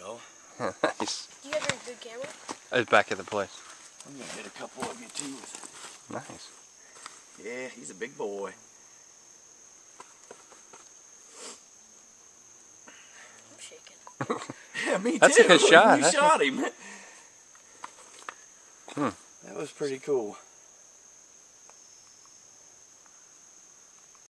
go. Nice. Do you have a good camera? It's back at the place. I'm gonna hit a couple of you too. Nice. Yeah, he's a big boy. I'm shaking. Yeah, me too. That's a good shot. You shot him. Hmm. That was pretty cool.